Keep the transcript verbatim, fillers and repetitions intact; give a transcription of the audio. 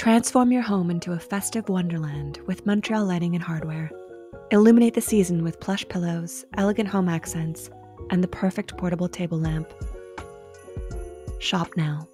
Transform your home into a festive wonderland with Montreal lighting and hardware. Illuminate the season with plush pillows, elegant home accents, and the perfect portable table lamp. Shop now.